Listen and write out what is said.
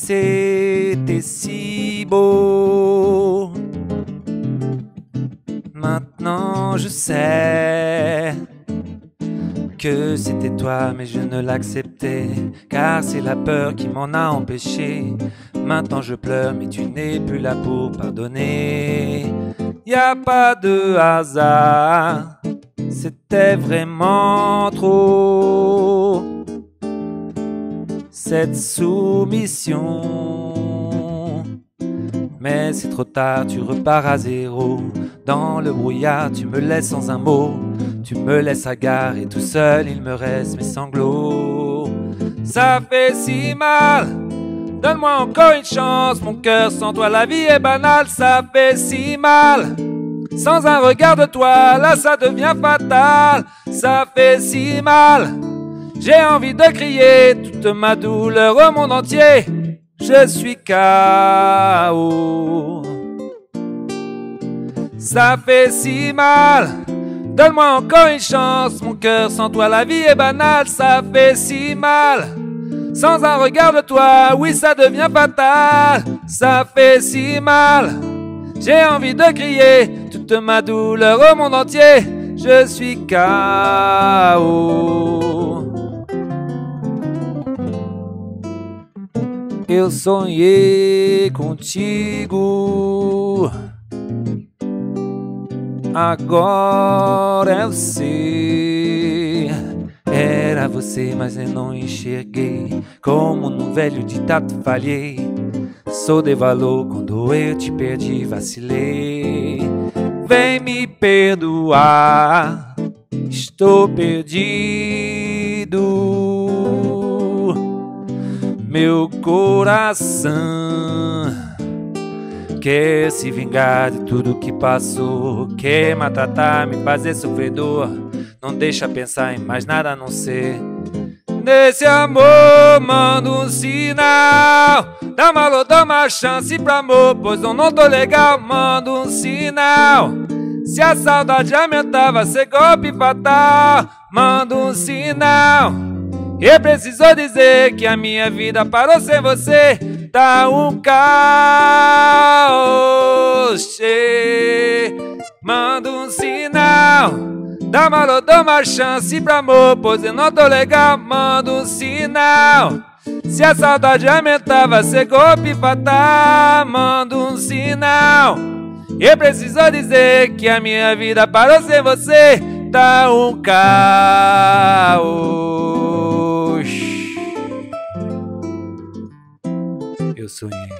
c'était si beau. Maintenant je sais que c'était toi, mais je ne l'acceptais, car c'est la peur qui m'en a empêché. Maintenant je pleure, mais tu n'es plus là pour pardonner. Y a pas de hasard, c'était vraiment trop. Cette soumission, mais c'est trop tard, tu repars à zéro. Dans le brouillard, tu me laisses sans un mot. Tu me laisses à gare et tout seul, il me reste mes sanglots. Ça fait si mal, donne-moi encore une chance. Mon cœur sans toi, la vie est banale. Ça fait si mal, sans un regard de toi, là ça devient fatal. Ça fait si mal, j'ai envie de crier toute ma douleur au monde entier. Je suis KO. Ça fait si mal, donne-moi encore une chance. Mon cœur sans toi, la vie est banale. Ça fait si mal, sans un regard de toi, oui ça devient fatal. Ça fait si mal, j'ai envie de crier toute ma douleur au monde entier. Je suis KO. Eu sonhei contigo, agora eu sei. Era você, mas eu não enxerguei. Como num velho ditado falhei. Sou de valor quando eu te perdi, vacilei. Vem me perdoar, estou perdido. Meu coração quer se vingar de tudo que passou. Quer maltratar, me fazer sofredor. Não deixa pensar em mais nada a não ser nesse amor. Manda um sinal, dá uma alô, dá uma chance pra amor, pois eu não tô legal. Manda um sinal, se a saudade aumentar vai ser golpe fatal. Manda um sinal, eu preciso dizer que a minha vida parou sem você. Tá um caos. Manda um sinal, dá uma alô, dá uma chance pra amor, pois eu não tô legal. Manda um sinal, se a saudade aumentar vai ser golpe fatal. Manda um sinal, eu preciso dizer que a minha vida parou sem você. Tá um caos. Eu sonhei